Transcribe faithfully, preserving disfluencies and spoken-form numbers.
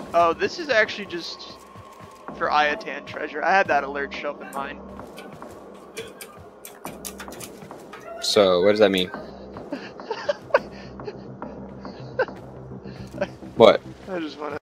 Oh, this is actually just for Ayatan treasure. I had that alert show up in mine. So, what does that mean? What? I just want to